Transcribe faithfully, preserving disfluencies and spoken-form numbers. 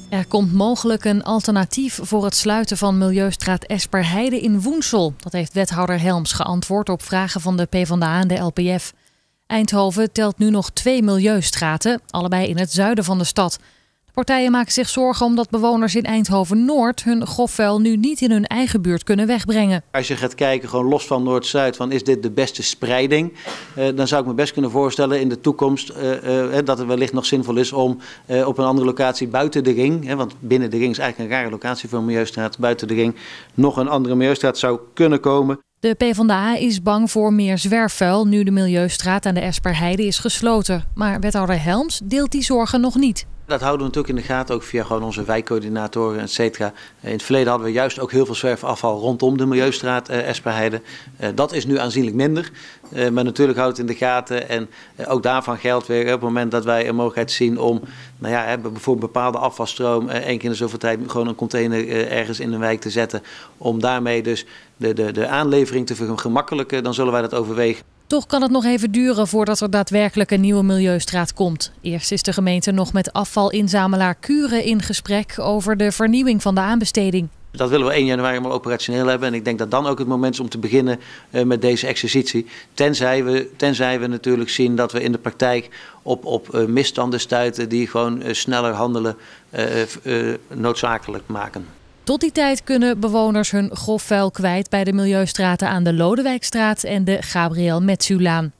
Er komt mogelijk een alternatief voor het sluiten van Milieustraat Esperheide in Woensel. Dat heeft wethouder Helms geantwoord op vragen van de PvdA en de L P F. Eindhoven telt nu nog twee milieustraten, allebei in het zuiden van de stad. De partijen maken zich zorgen omdat bewoners in Eindhoven-Noord hun grofvuil nu niet in hun eigen buurt kunnen wegbrengen. Als je gaat kijken, gewoon los van Noord-Zuid, van is dit de beste spreiding? Uh, dan zou ik me best kunnen voorstellen in de toekomst uh, uh, dat het wellicht nog zinvol is om uh, op een andere locatie buiten de ring, hè, want binnen de ring is eigenlijk een rare locatie voor een milieustraat, buiten de ring nog een andere milieustraat zou kunnen komen. De PvdA is bang voor meer zwerfvuil nu de Milieustraat aan de Esperheide is gesloten. Maar wethouder Helms deelt die zorgen nog niet. Dat houden we natuurlijk in de gaten, ook via gewoon onze wijkcoördinatoren, et cetera. In het verleden hadden we juist ook heel veel zwerfafval rondom de Milieustraat uh, Esperheide. Uh, dat is nu aanzienlijk minder. Uh, maar natuurlijk houdt het in de gaten. En uh, ook daarvan geldt weer op het moment dat wij een mogelijkheid zien om, nou ja, bijvoorbeeld een bepaalde afvalstroom uh, één keer in de zoveel tijd gewoon een container uh, ergens in een wijk te zetten. Om daarmee dus de, de, de aanlevering te vergemakkelijken, dan zullen wij dat overwegen. Toch kan het nog even duren voordat er daadwerkelijk een nieuwe Milieustraat komt. Eerst is de gemeente nog met afvalinzamelaar Kuren in gesprek over de vernieuwing van de aanbesteding. Dat willen we één januari maar operationeel hebben. En ik denk dat dan ook het moment is om te beginnen uh, met deze exercitie. Tenzij we, tenzij we natuurlijk zien dat we in de praktijk op, op uh, misstanden stuiten die gewoon uh, sneller handelen uh, uh, noodzakelijk maken. Tot die tijd kunnen bewoners hun grofvuil kwijt bij de Milieustraten aan de Lodewijkstraat en de Gabriel Metsulaan.